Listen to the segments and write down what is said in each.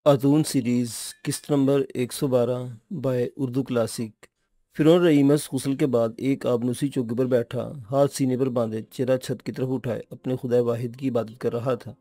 अतून series किस्त number 112 by Urdu classic. फिरौन रईमस गुस्ल के बाद एक आबनूसी चौकी पर बैठा, हाथ सीने पर बांधे, चेहरा छत की तरफ उठाए अपने खुदा वाहिद की इबादत कर रहा था।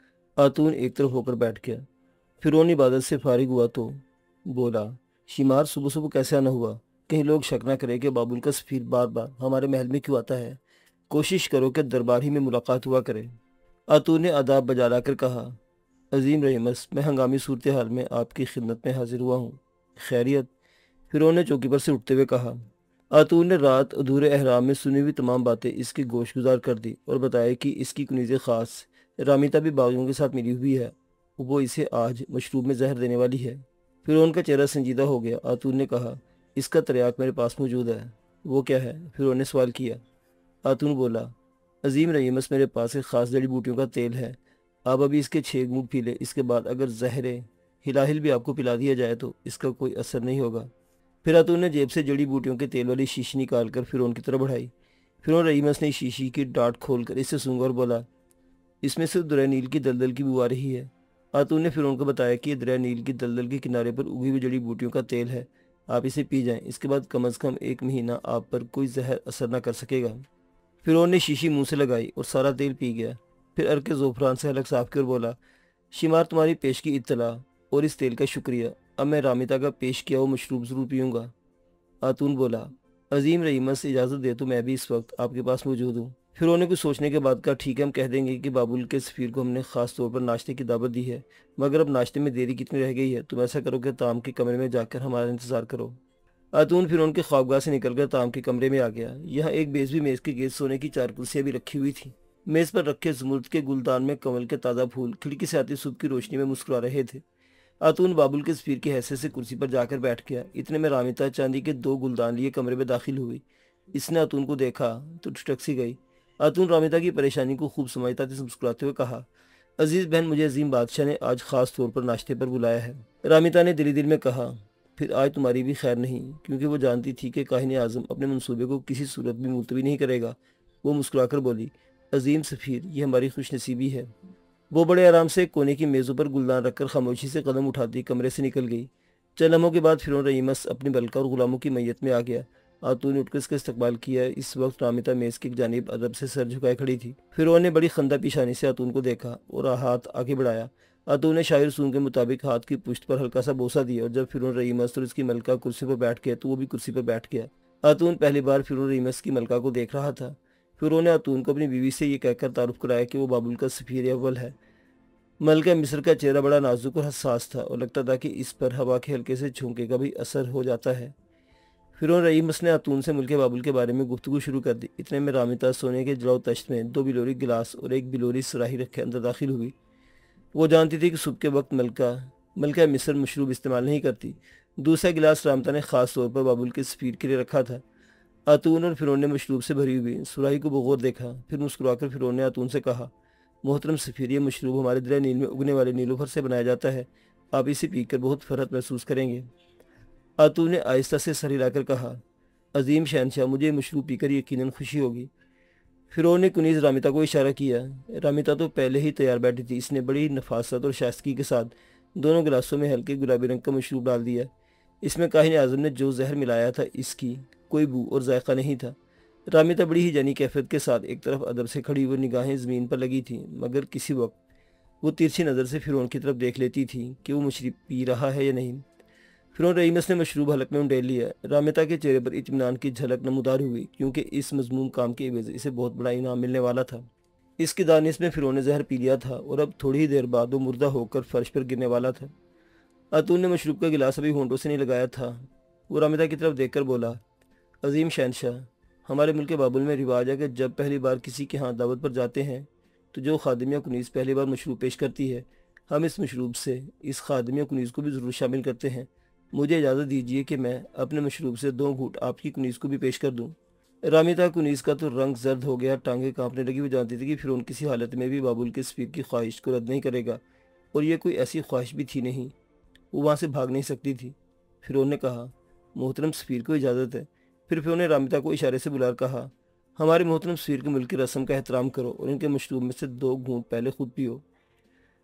आतून एक तरफ होकर बैठ गया। फिरौन इबादत से फारिग हुआ तो बोला, शिमार सुबह सुबह कैसे आना हुआ? कहीं लोग शक ना करे कि बाबुल का सफीर बार बार हमारे महल में क्यों आता है। कोशिश करो कि दरबार ही में मुलाकात हुआ करे। आतून ने आदाब बजा लाकर कहा, अजीम रहीमस, मैं हंगामी सूरत हाल में आपकी खिदमत में हाजिर हुआ हूँ। खैरियत? फिरौन ने चौकी पर से उठते हुए कहा। आतून ने रात अधूरे अहराम में सुनी हुई तमाम बातें इसकी गोशगुजार कर दी और बताया कि इसकी कुनीज़ ख़ास रामिता भी बागियों के साथ मिली हुई है। वो इसे आज मशरूब में जहर देने वाली है। फिरौन का चेहरा संजीदा हो गया। आतून ने कहा, इसका तरियाक मेरे पास मौजूद है। वो क्या है? फिरौन ने सवाल किया। आतून बोला, अजीम रहीमस, मेरे पास एक ख़ास जड़ी बूटियों का तेल है। आप अभी इसके 6 घूंट पी ले। इसके बाद अगर जहरे हिलाहिल भी आपको पिला दिया जाए तो इसका कोई असर नहीं होगा। फिर आतून ने जेब से जड़ी बूटियों के तेल वाली शीशी निकाल कर फिरौन की तरफ बढ़ाई। फिरौन रहीमस ने शीशी की डाट खोलकर इसे सूंघा और बोला, इसमें से दरिया नील की दलदल की बू आ रही है। आतून ने फिरौन को बताया कि यह दरिया नील की दलदल के किनारे पर उगी हुई जड़ी बूटियों का तेल है। आप इसे पी जाएं। इसके बाद कम अज़ कम 1 महीना आप पर कोई जहर असर न कर सकेगा। फिरौन ने शीशी मुंह से लगाई और सारा तेल पी गया। फिर अर्के ज़ोफ़रान से हलक साफ कर बोला, शिमार, तुम्हारी पेश की इत्तला और इस तेल का शुक्रिया। अब मैं रामिता का पेश किया हुआ मशरूब ज़रूर पीऊँगा। आतून बोला, अजीम रहीमस, इजाज़त दे तो मैं भी इस वक्त आपके पास मौजूद हूँ। फिर उन्होंने कुछ सोचने के बाद कहा, ठीक है, हम कह देंगे कि बाबुल के सफ़ीर को हमने ख़ास तौर पर नाश्ते की दावत दी है, मगर अब नाश्ते में देरी कितनी रह गई है। तुम ऐसा करो कि ताम के कमरे में जाकर हमारा इंतज़ार करो। आतून फिर उनके ख्वाबगाह से निकलकर ताम के कमरे में आ गया। यहाँ एक बेजवी मेज़ के गेज सोने की 4 कुर्सियाँ भी रखी हुई थी। मेज़ पर रखे ज़मुर्द के गुलदान में कमल के ताज़ा फूल खिड़की से आती सुबह की रोशनी में मुस्कुरा रहे थे। आतून बाबुल के सफीर की हैसियत से कुर्सी पर जाकर बैठ गया। इतने में रामिता चांदी के 2 गुलदान लिए कमरे में दाखिल हुई। इसने आतून को देखा तो ठिठक सी गई। आतून रामिता की परेशानी को खूब समझता थी। मुस्कुराते हुए कहा, अजीज बहन, मुझे अजीम बादशाह ने आज खास तौर पर नाश्ते पर बुलाया है। रामिता ने दिली दिल में कहा, फिर आज तुम्हारी भी खैर नहीं, क्योंकि वो जानती थी कि काहिन आजम अपने मंसूबे को किसी सूरत भी मुलतवी नहीं करेगा। वो मुस्कुराकर बोली, अजीम सफ़ीर, ये हमारी खुशनसीबी है। वो बड़े आराम से कोने की मेज़ों पर गुलदान रखकर खामोशी से कदम उठाती कमरे से निकल गई। चंद लम्हों के बाद फिरौन रईमस अपनी बलका और गुलामों की मैयत में आ गया। आतून ने उठकर इसका इस्तकबाल किया। इस वक्त रामिता मेज़ की जानिब अदब से सर झुकाए खड़ी थी। फिरौन ने बड़ी खंदा पेशानी से आतून को देखा और हाथ आगे बढ़ाया। आतून ने शायर सून के मुताबिक हाथ की पुश्त पर हल्का सा बोसा दिया और जब फिरौन रईमस और उसकी मलका कुर्सी पर बैठ गया तो वो भी कुर्सी पर बैठ गया। आतून पहली बार फिरौन रईमस की मलका को देख रहा था। फिरौन ने आतून को अपनी बीवी से ये कहकर तारुफ कराया कि वो बाबुल का सफ़ीर अव्वल है। मलका मिस्र का चेहरा बड़ा नाजुक और हसास था और लगता था कि इस पर हवा के हल्के से झोंके का भी असर हो जाता है। फिरौन रईमस ने आतून से मुल्क बाबुल के बारे में गुफ्तगू शुरू कर दी। इतने में रामिता सोने के जलाओ तश्त में 2 बिलोरी गिलास और 1 बिलोरी सुराही रखे अंदर दाखिल हुई। वो जानती थी कि सुबह के वक्त मलका मिस्र मशरूब इस्तेमाल नहीं करती। दूसरा गिलास रामिता ने खास तौर पर बाबुल के सफ़ीर के लिए रखा था। आतून और फिरौन ने मशरूब से भरी हुई सुराही को बगौर देखा। फिर मुस्कुराकर फिरौन ने आतून से कहा, मोहतरम सफ़ीर, ये मशरूब हमारे दरिया नील में उगने वाले नीलोफर से बनाया जाता है। आप इसे पीकर बहुत फ़र्हत महसूस करेंगे। आतून ने आहिस्ता से सर हिलाकर कहा, अजीम शहनशाह, मुझे ये मशरूब पीकर यकीनन खुशी होगी। फिरौन ने कुनीज़ रामिता को इशारा किया। रामिता तो पहले ही तैयार बैठी थी। इसने बड़ी नफासत और शाइस्तगी के साथ दोनों गिलासों में हल्के गुलाबी रंग का मशरूब डाल दिया। इसमें काहिन आज़म ने जो जहर मिलाया था, इसकी कोई बू और जायका नहीं था। रामिता बड़ी ही जानी कैफियत के साथ एक तरफ अदब से खड़ी हुई निगाहें ज़मीन पर लगी थीं, मगर किसी वक्त वो तिरछी नज़र से फिरौन की तरफ देख लेती थी कि वो मशरूब पी रहा है या नहीं। फिरौन रईमस ने मशरूब हलक में उंडेल लिया। रामिता के चेहरे पर इत्मीनान की झलक नमूदार हुई, क्योंकि इस मजमूम काम के एवज इसे बहुत बड़ा इनाम मिलने वाला था। इसकी दानिश में फिरौन ने जहर पी लिया था और अब थोड़ी ही देर बाद वो मुर्दा होकर फर्श पर गिरने वाला था। आतून ने मशरूब का गिलास अभी होंठों से नहीं लगाया था। वो रामिता की तरफ देखकर बोला, अजीम शहनशाह, हमारे मुल्क बाबुल में रिवाज है कि जब पहली बार किसी के यहाँ दावत पर जाते हैं तो जो खादिमिया कुनीस पहली बार मशरूब पेश करती है, हम इस मशरूब से इस खादिमिया कुनीस को भी ज़रूर शामिल करते हैं। मुझे इजाज़त दीजिए कि मैं अपने मशरूब से 2 घूंट आपकी कुनीस को भी पेश कर दूँ। रामिता कुनीस का तो रंग जर्द हो गया, टांगें कांपने लगी। वो जानती थी कि फिर उन किसी हालत में भी बाबुल के सफ़ीर की ख्वाहिश को रद्द नहीं करेगा, और ये कोई ऐसी ख्वाहिश भी थी नहीं। वो वहाँ से भाग नहीं सकती थी। फिर उन्होंने कहा, मोहतरम सफ़ीर को इजाज़त है। फिर उन्होंने रामिता को इशारे से बुलाकर कहा, हमारे मोहतरम सफ़ीर के मुल्क की रस्म का एहतराम करो और इनके मशरूब में से 2 घूंट पहले खुद पियो।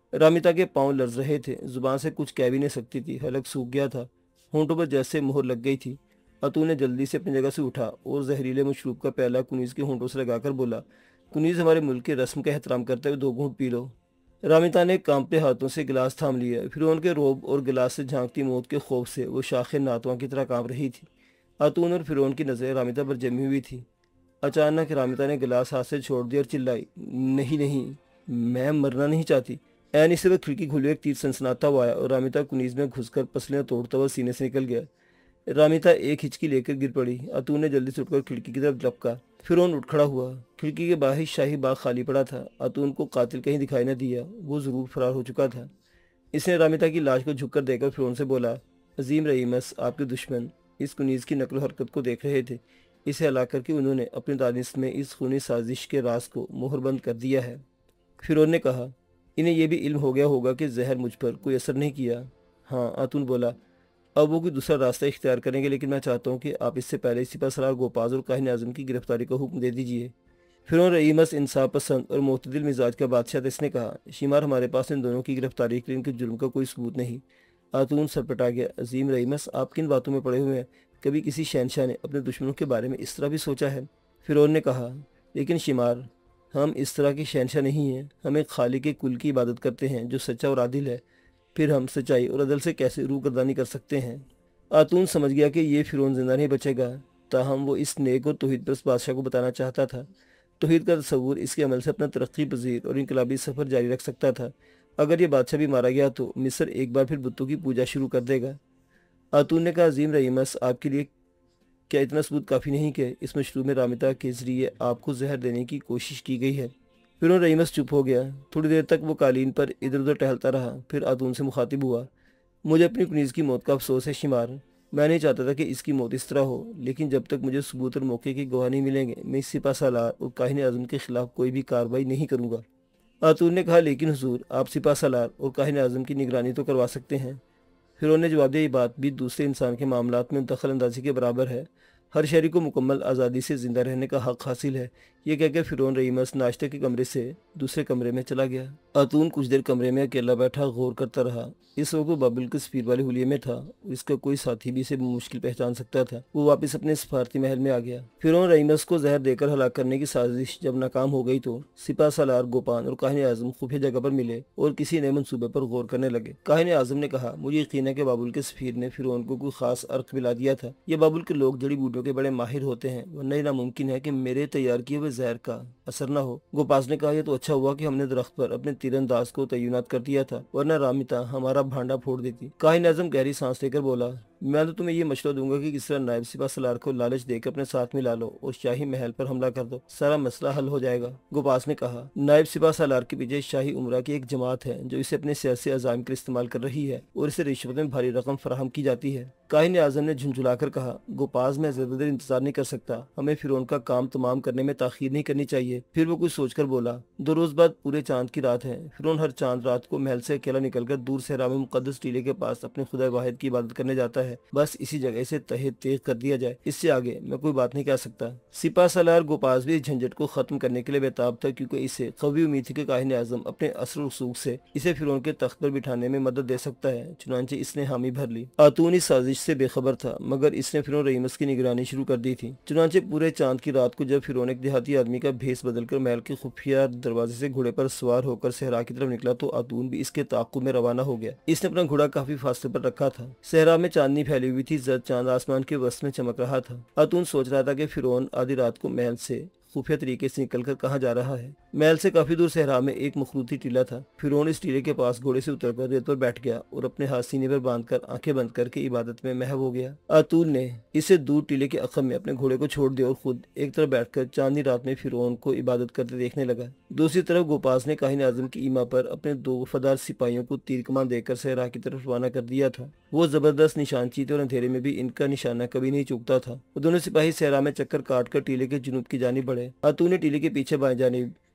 रामिता के पांव लर्ज रहे थे, जुबान से कुछ कह भी नहीं सकती थी, हलक सूख गया था, होंठों पर जैसे मोहर लग गई थी। अतुल ने जल्दी से अपनी जगह से उठा और जहरीले मशरूब का प्याला कुनीज के होंठों से लगाकर बोला, कुनीज, हमारे मुल्क के रस्म का एहतराम करते हुए 2 घूंट पी लो। रामिता ने कांपते हाथों से गिलास थाम लिया, फिर उनके रोब और गिलास से झांकती मौत के खौफ से वो शाखे नातवा की तरह कांप रही थी। अतून और फिरौन की नजरें रामिता पर जमी हुई थी। अचानक रामिता ने गिलास हाथ से छोड़ दिया और चिल्लाई, नहीं नहीं, मैं मरना नहीं चाहती। ऐन इसी वक्त खिड़की खुली, एक तीर सनसनाता हुआ आया और रामिता कुनीज में घुसकर पसलियां तोड़ता हुआ सीने से निकल गया। रामिता एक हिचकी लेकर गिर पड़ी। अतुल ने जल्दी से उठकर खिड़की की तरफ लपका। फिरौन उठ खड़ा हुआ। खिड़की के बाहर शाही बाग खाली पड़ा था। अतुल को कातिल कहीं दिखाई न दिया, वो जरूर फरार हो चुका था। इसने रामिता की लाश को झुककर देखकर फिरौन से बोला, अजीम रईमस आपके दुश्मन इस कुनीज की नकल हरकत को देख रहे थे। इसे हला करके उन्होंने अपनी दानिश में इस खूनी साजिश के राज को मोहरबंद कर दिया है। फिरौन ने कहा, इन्हें यह भी इल्म हो गया होगा कि जहर मुझ पर कोई असर नहीं किया। हाँ, अतुल बोला, अब वो कोई दूसरा रास्ता इख्तियार करेंगे, लेकिन मैं चाहता हूँ कि आप इससे पहले सिपा सलार गोपाज और काहिन आजम की गिरफ्तारी का हुक्म दे दीजिए। फिरौन रईमस इंसाफ पसंद और मोतदिल मिजाज का बादशाह था। इसने कहा, शिमार, हमारे पास इन दोनों की गिरफ्तारी के लिए इनके जुर्म का कोई सबूत नहीं। आतून सरपटा गया। अजीम रईमस, आप किन बातों में पड़े हुए हैं? कभी किसी शहनशाह ने अपने दुश्मनों के बारे में इस तरह भी सोचा है? फिरौन ने कहा, लेकिन शिमार, हम इस तरह के शहनशाह नहीं हैं। हम एक खालिक के कुल की इबादत करते हैं जो सच्चा और आदिल है। फिर हम सच्चाई और अदल से कैसे रूगर्दानी कर सकते हैं? आतून समझ गया कि ये फिरौन जिंदा नहीं बचेगा। ताहम वो इस नेक और तौहीद परस्त बादशाह को बताना चाहता था। तौहीद का तस्वुर इसके अमल से अपना तरक्की पजीर और इनकलाबी सफ़र जारी रख सकता था। अगर ये बादशाह भी मारा गया तो मिस्र एक बार फिर बुतों की पूजा शुरू कर देगा। आतून ने कहा, अजीम रईमस, आपके लिए क्या इतना सबूत काफ़ी नहीं कि इस मशरूब में रामिता के जरिए आपको जहर देने की कोशिश की गई है? फिर रईमस चुप हो गया। थोड़ी देर तक वो कालीन पर इधर उधर टहलता रहा, फिर आतून से मुखातिब हुआ, मुझे अपनी कुनीज़ की मौत का अफसोस है शिमार। मैं नहीं चाहता था कि इसकी मौत इस तरह हो, लेकिन जब तक मुझे सबूत और मौके की गवाह नहीं मिलेंगे, मैं इस सिपा सालार और काहिन आज़म के खिलाफ कोई भी कार्रवाई नहीं करूँगा। आतून ने कहा, लेकिन हुजूर, आप सिपा सालार और काहिन आज़म की निगरानी तो करवा सकते हैं। फिर उन्होंने जवाब दिया, ये बात भी दूसरे इंसान के मामलात में दखल अंदाजी के बराबर है। हर शहरी को मुकम्मल आज़ादी से ज़िंदा रहने का हक हासिल है। ये कहकर फिरौन रईमस नाश्ते के कमरे से दूसरे कमरे में चला गया। आतून कुछ देर कमरे में अकेला बैठा गौर करता रहा। इस वक्त वो बाबिल के सफीर वाले हुलिये में था। इसका कोई साथी भी इसे मुश्किल पहचान सकता था। वो वापस अपने सफारती महल में आ गया। फिरौन रईमस को जहर देकर हलाक करने की साजिश जब नाकाम हो गई तो सिपा सालार गोपान और काहिन आजम खुफिया जगह पर मिले और किसी नए मंसूबे पर गौर करने लगे। काहिन आजम ने कहा, मुझे यकीन है कि बाबुल के सफीर ने फिरौन को कोई खास अर्क मिला दिया था। ये बाबुल के लोग जड़ी बूटियों के बड़े माहिर होते हैं, वरना नामुमकिन है कि मेरे तैयार किए हुए जहर का असर न हो। गोपास ने कहा, यह तो अच्छा हुआ कि हमने दरख्त पर अपने तीरंदाज को तैनात कर दिया था, वरना रामिता हमारा भांडा फोड़ देती। काहिन आजम गहरी सांस लेकर बोला, मैं तो तुम्हें ये मशवरा दूंगा कि किस तरह नायब सिपा सलार को लालच देकर अपने साथ मिला लो और शाही महल पर हमला कर दो, सारा मसला हल हो जाएगा। गोपास ने कहा, नायब सिपा सलार के पीछे शाही उमरा की एक जमात है जो इसे अपने सियासी अजाम के लिए इस्तेमाल कर रही है और इसे रिश्वत में भारी रकम फराहम की जाती है। काहिन आजम ने झुंझुलाकर कहा, गोपास, मैं ज्यादा देर इंतजार नहीं कर सकता। हमें फिरौन का काम तमाम करने में ताखीर नहीं करनी चाहिए। फिर वो कुछ सोचकर बोला, 2 रोज बाद पूरे चांद की रात है। फिरौन हर चांद रात को महल से अकेला निकलकर दूर सहरा में मुकद्दस टीले के पास अपने खुदा वाहिद की इबादत करने जाता है। बस इसी जगह से तहे तेज कर दिया जाए, इससे आगे मैं कोई बात नहीं कह सकता। सिपा सलार गोपास भी इस झंझट को खत्म करने के लिए बेताब था, क्योंकि इसे कवी उम्मीद थी कि काहिन आजम अपने असर रसूख से इसे फिरौन के तख्त पर बिठाने में मदद दे सकता है। चुनांचे इसने हामी भर ली। आतून इस साजिश से बेखबर था, मगर इसने फिरौन रईमस की निगरानी शुरू कर दी थी। चुनांचे पूरे चांद की रात को जब फिरौन एक देहाती आदमी का भेस बदलकर महल के खुफिया दरवाजे से घोड़े पर सवार होकर सहरा की तरफ निकला तो आतून भी इसके ताक़ुब में रवाना हो गया। इसने अपना घोड़ा काफी फासले पर रखा था। सहरा में चांदनी फैली हुई थी, जद चांद आसमान के वस्त में चमक रहा था। आतून सोच रहा था कि फिरौन आधी रात को महल से खुफिया तरीके से निकलकर कहाँ जा रहा है। महल से काफी दूर सहरा में एक मखरूती टीला था। फिरौन इस टीले के पास घोड़े से उतरकर रेत पर बैठ गया और अपने हाथ सीने पर बांधकर आंखें बंद करके इबादत में महव हो गया। आतून ने इसे दूर टीले के अखम में अपने घोड़े को छोड़ दिया और खुद एक तरफ बैठकर चांदनी रात में फिरौन को इबादत करते देखने लगा। दूसरी तरफ गोपास ने काहिन आजम की ईमा पर अपने 2 वफादार सिपाहियों को तीर कमान देकर सहरा की तरफ रवाना कर दिया था। वो जबरदस्त निशानची थे और अंधेरे में भी इनका निशाना कभी नहीं चूकता था। वो दोनों सिपाही सहरा में चक्कर काट कर टीले के जुनूब की जानिब बढ़े। आतून ने टीले के पीछे बाएं जानिब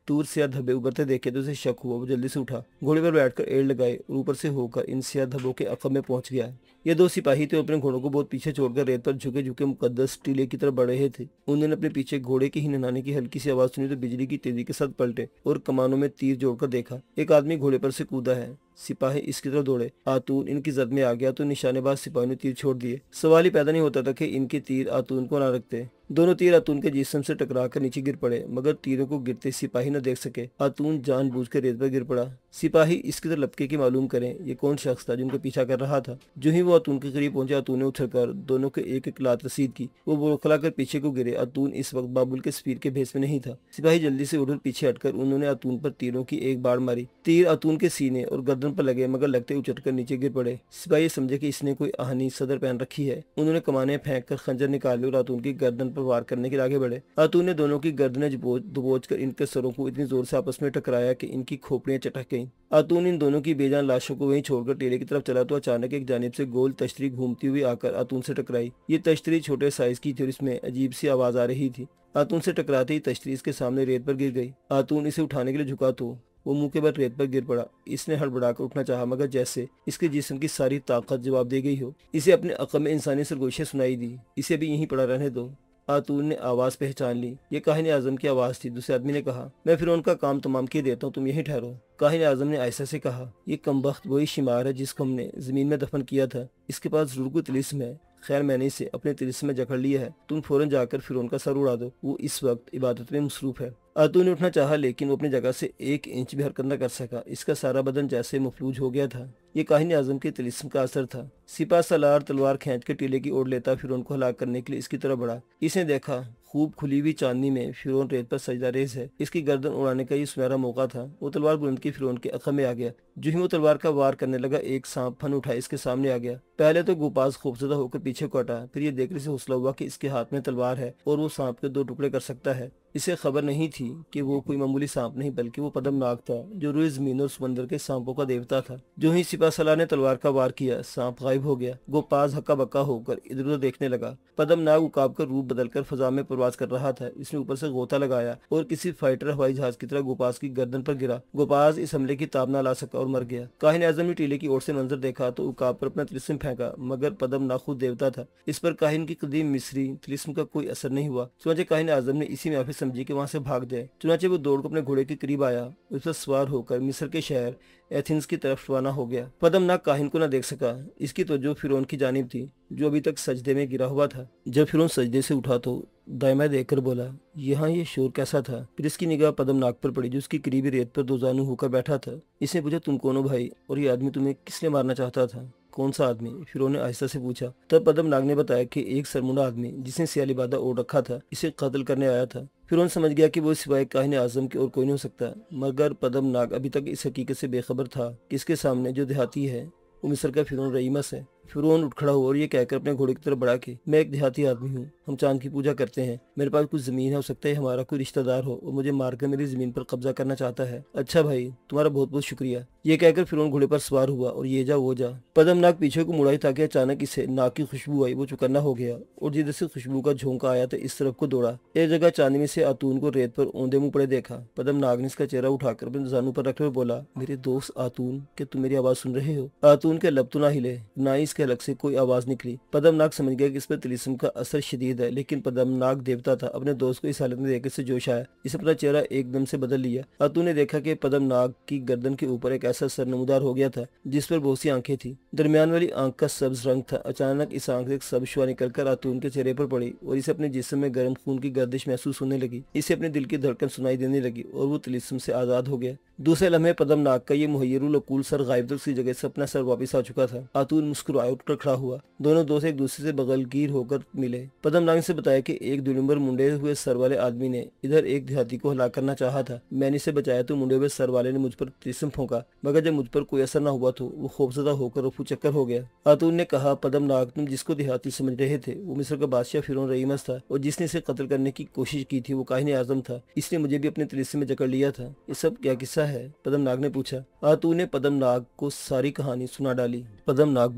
दूर से धब्बे उभरते देखे तो उसे शक हुआ। वो जल्दी से उठा, घोड़े पर बैठकर एड़ लगाए और ऊपर से होकर इन सियाह धब्बों के अकब में पहुंच गया। ये दो सिपाही थे, अपने घोड़ों को बहुत पीछे छोड़कर रेत पर झुके झुके मुकद्दस टीले की तरफ बढ़ रहे थे। उन्होंने अपने पीछे घोड़े के हिनहाने की हल्की सी आवाज सुनी तो बिजली की तेजी के साथ पलटे और कमानों में तीर जोड़कर देखा। एक आदमी घोड़े पर से कूदा है। सिपाही इसकी तरफ दौड़े। आतून इनकी जद में आ गया तो निशानेबाज सिपाही ने तीर छोड़ दिए। सवाल ही पैदा नहीं होता था कि इनके तीर आतून को न रखते। दोनों तीर आतून के जिस्म से टकराकर नीचे गिर पड़े, मगर तीरों को गिरते सिपाही न देख सके। आतून जानबूझकर रेत पर गिर पड़ा। सिपाही इसकी तरफ लपके की मालूम करें ये कौन शख्स था जिनका पीछा कर रहा था। जो ही वो आतून के करीब पहुंचे, आतून ने उछलकर दोनों के एक एक लात रसीद की। वो बौखलाकर पीछे को गिरे। आतून इस वक्त बाबुल के सफीर के भेस में नहीं था। सिपाही जल्दी से उठकर पीछे हटकर उन्होंने आतून पर तीरों की एक बाढ़ मारी। तीर आतून के सीने और गर्दन पर लगे, मगर लगते उचटकर नीचे गिर पड़े। सिपाही समझे कि इसने कोई आहनी सदर पहन रखी है। उन्होंने कमाने फेंक कर खंजर निकाले और आतून की गर्दन पर वार करने के लिए आगे बढ़े। आतून ने दोनों की गर्दनें दबोच कर इनके सरों को इतनी जोर से आपस में टकराया कि इनकी खोपड़ियां चटक गईं। आतून इन दोनों की बेजान लाशों को वहीं छोड़कर टेले की तरफ चला तो अचानक एक जानिब से गोल तश्तरी घूमती हुई आकर आतून से टकराई। ये तश्तरी छोटे साइज की थी और इसमें अजीब सी आवाज आ रही थी। आतून से टकराते ही तश्तरी इसके सामने रेत पर गिर गई। आतून इसे उठाने के लिए झुका तो वो मुंह के बल रेत पर गिर पड़ा। इसने हड़बड़ाकर उठना चाहा, मगर जैसे इसके जिस्म की सारी ताकत जवाब दे गई हो। इसे अपने अक़ल में इंसानी सरगोशियां सुनाई दी। इसे भी यहीं पड़ा रहने दो। आतून ने आवाज पहचान ली। ये काहिन आजम की आवाज थी। दूसरे आदमी ने कहा, मैं फिर उनका काम तमाम किए देता हूँ, तुम यहीं ठहरो। काहिन आजम ने आयशा से कहा, ये कमबख्त वही शिमार है जिसको हमने जमीन में दफन किया था। इसके पास जरूर कोई तिलिस्म है। खैर, मैंने इसे अपने तिलिस्म में जकड़ लिया है। तुम फौरन जाकर फिर उनका सर उड़ा दो। वो इस वक्त इबादत में मसरूफ है। आतून ने उठना चाहा, लेकिन वो अपनी जगह से 1 इंच भी हरकत न कर सका। इसका सारा बदन जैसे मफलूज हो गया था। ये काहिन आजम के तिलिस्म का असर था। सिपा सलार तलवार खींच के टीले की ओर लेता फिर उनको हलाक करने के लिए इसकी तरफ बढ़ा। इसने देखा खूब खुली हुई चांदनी में फिरौन रेत पर सजदा रेज है। इसकी गर्दन उड़ाने का ये सुनहरा मौका था। वो तलवार बुलंद की फिरौन के अखम में आ गया। जो ही वो तलवार का वार करने लगा, एक सांप फन उठा इसके सामने आ गया। पहले तो गुपाज खौफजदा होकर पीछे को हटा, फिर ये देखने से हौसला हुआ कि इसके हाथ में तलवार है और वो सांप के 2 टुकड़े कर सकता है। इसे खबर नहीं थी कि वो कोई मामूली सांप नहीं, बल्कि वो पद्मनाग था, जो रुई जमीन और समंदर के सांपों का देवता था। जो ही सिपा सलार ने तलवार का वार किया, सांप गायब हो गया। गोपाज हक्का बक्का होकर इधर उधर देखने लगा। पद्मनाग उकाब कर रूप बदलकर फजा में प्रवास कर रहा था। इसने ऊपर से गोता लगाया और किसी फाइटर हवाई जहाज की तरह गोपाज की गर्दन पर गिरा। गोपाज इस हमले की ताब न ला सका और मर गया। काहिन आजम ने टीले की ओर से मंजर देखा तो उकाब पर अपना तिलिस्म फेंका, मगर पद्मनाग खुद देवता था। इस पर काहिन की कदीम मिस्री तिलिस्म का कोई असर नहीं हुआ। चुनाचे काहिन आजम ने इसी में आफिस समझी कि वहां से भाग जाए। चुनाचे वो दौड़ को अपने घोड़े के करीब आया। उस पर सवार होकर मिस्र के शहर एथेंस की तरफ रवाना हो गया। पद्मनाग काहिन को न देख सका। इसकी तवज्जो फिरौन की जानिब थी, जो अभी तक सजदे में गिरा हुआ था। जब फिरौन सजदे से उठा तो दायमा देखकर बोला, यहाँ ये शोर कैसा था? फिर इसकी निगाह पद्मनाग पर पड़ी, जो उसकी करीबी रेत पर 2 जानू होकर बैठा था। इसने पूछा, तुम कौन हो भाई, और ये आदमी तुम्हें किसने मारना चाहता था? कौन सा आदमी? फिरौन ने आहिस्ता से पूछा। तब पद्मनाग ने बताया कि एक सरमुंडा आदमी जिसने सियाली बादा ओढ़ रखा था, इसे कत्ल करने आया था। फिरौन समझ गया कि वो सिवाय काहिन आजम के और कोई नहीं हो सकता, मगर पद्मनाग अभी तक इस हकीकत से बेखबर था कि इसके सामने जो देहाती है वो मिस्र का फिरौन रईमस है। फिरौन उठ खड़ा हुआ और ये कहकर अपने घोड़े की तरफ बढ़ा के, मैं एक देहाती आदमी हूँ, हम चांद की पूजा करते हैं, मेरे पास कुछ जमीन है, हो सकता है हमारा कोई रिश्तेदार हो और मुझे मारकर मेरी जमीन पर कब्जा करना चाहता है। अच्छा भाई, तुम्हारा बहुत बहुत शुक्रिया। ये कहकर फिरौन घोड़े पर सवार हुआ और ये जा वो जा। पद्मनाग पीछे को मुड़ा ताकि अचानक इसे नाक की खुशबू आई। वो चौकन्ना हो गया और जिधर से खुशबू का झोंका आया तो इस तरफ को दौड़ा। एक जगह चांदनी से आतून को रेत पर औंधे मुंह पड़े देखा। पद्मनाग ने इसका चेहरा उठाकर अपने जानू पर रखकर बोला, मेरे दोस्त आतून, क्या तुम मेरी आवाज सुन रहे हो? आतून के लब तो ना हिले, ना ही इसके हलक से कोई आवाज निकली। पद्मनाग समझ गया कि इस पर तिलिस्म का असर शदीद है, लेकिन पद्मनाग देवता था। अपने दोस्त को इस हालत में देखकर से जोश आया। इसे अपना चेहरा एकदम से बदल लिया। आतून ने देखा कि पद्मनाग की गर्दन के ऊपर एक ऐसा सर नमूदार हो गया था जिस पर बहुत सी आंखें थी। दरमियान वाली आंख का सब्ज रंग था। अचानक इस आंख से एक सब्ज शुआ निकलकर आतून के चेहरे पर पड़ी और इसे अपने जिस्म में गर्म खून की गर्दिश महसूस होने लगी। इसे अपने दिल की धड़कन सुनाई देने लगी और वो तिलिस्म से आजाद हो गया। दूसरे लम्हे पद्मनाग का ये मुहय्यरुल अकूल सर गायब तो उसकी जगह से अपना सर वापस आ चुका था। आतून मुस्कुराए उठकर खड़ा हुआ। दोनों दोस्त एक दूसरे से बगलगीर होकर मिले। पद्मनाग ने बताया कि एक 2 नंबर मुंडे हुए सर वाले आदमी ने इधर एक देहाती को हलाक करना चाहा था। मैंने इसे बचाया तो मुंडे हुए सर वाले ने मुझ पर तिलिस्म फूंका, मगर जब मुझ पर कोई असर न हुआ तो वो खौफजदा होकर रफू चक्कर हो गया। आतून ने कहा, पद्मनाग, तुम जिसको देहाती समझ रहे थे वो मिस्र का बादशाह फिरौन रईमस था और जिसने इसे कत्ल करने की कोशिश की थी वो काहिन आजम था। इसने मुझे भी अपने तिलिस्म में जकड़ लिया था। ये सब क्या किस्सा है? पद्मनाग ने पूछा। आतून ने पद्मनाग को सारी कहानी सुना डाली। पद्मनाग बोला,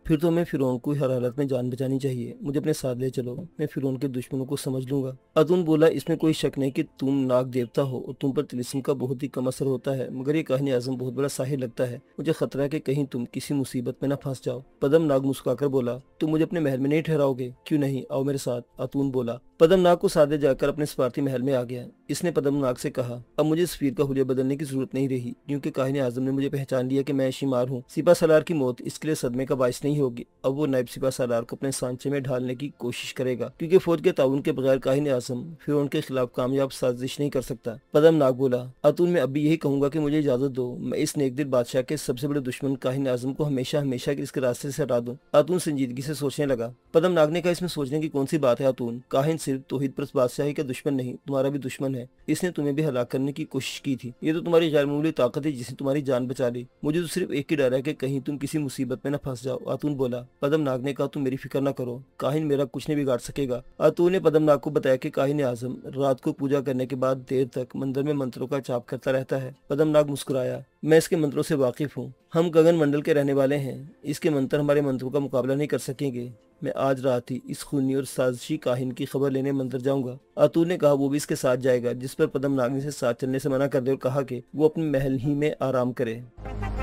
फिर तो हमें फिरौन को हर हालत में जान बचानी चाहिए। मुझे अपने साथ ले चलो, मैं फिरौन के दुश्मनों को समझ लूंगा। अतुन बोला, इसमें कोई शक नहीं कि तुम नाग देवता हो और तुम पर तिलिस्म का बहुत ही कम असर होता है, मगर ये काहिनी आजम बहुत बड़ा साहिल लगता है। मुझे खतरा है कि कहीं तुम किसी मुसीबत में न फंस जाओ। पदम नाग मुस्कुराकर बोला, तुम मुझे अपने महल में नहीं ठहराओगे? क्यों नहीं, आओ मेरे साथ। अतुन बोला। पदम नाग को साथ ले जाकर अपने स्वार्थी महल में आ गया। इसने पदम नाग से कहा, अब मुझे इस वीर का हुलिया बदलने की जरूरत नहीं रही, क्योंकि काहिनी आजम ने मुझे पहचान लिया कि मैं शिमार हूँ। सिपा सलार की मौत इसके लिए सदमे का बायस नहीं होगी। अब वो नायब सिपा सलार को अपने सांचे में ढालने की कोशिश करेगा, क्योंकि फौज के ताउन के बगैर काहिनी आजम फिर उनके खिलाफ कामयाब साजिश नहीं कर सकता। पदम नाग बोला, अतुल मैं अभी यही कहूंगा कि मुझे इजाजत दो, मैं इस नेकदिल बादशाह के सबसे बड़े दुश्मन काहिनी आजम को हमेशा हमेशा के इसके रास्ते से हटा दूं। अतुल संजीदगी से सोचने लगा। पदम नाग ने कहा, इसमें सोचने की कौन सी बात है अतुल? काहिन सिर्फ तौहीद परस्त बादशाही का दुश्मन नहीं, तुम्हारा भी दुश्मन है। इसने तुम्हें भी हलाक करने की कोशिश की थी। ये तो तुम्हारी गैर मामूली ताकत है जिसने तुम्हारी जान बचा ली। मुझे तो सिर्फ एक ही डर है कि कहीं तुम किसी मुसीबत में न फंस जाओ। अतुल बोला। पदम नाग ने कहा, तुम मेरी फिक्र न करो, काहिन मेरा कुछ नहीं बिगाड़ सकेगा। अतुल ने पदम नाग को बताया कि काहिन आजम रात को पूजा करने के बाद देर तक मंदिर में मंत्रों का जाप करता रहता है। पदम नाग मुस्कुराया, मैं इसके मंत्रों से वाकिफ हूँ। हम गगन मंडल के रहने वाले हैं, इसके मंत्र हमारे मंत्रों का मुकाबला नहीं कर सकेंगे। मैं आज रात ही इस खूनी और साजिशी काहिन की खबर लेने मंदिर जाऊंगा। अतुल ने कहा, वो भी इसके साथ जाएगा, जिस पर पदम नाग ने से साथ चलने से मना कर दिया और कहा कि वो अपने महल ही में आराम करे।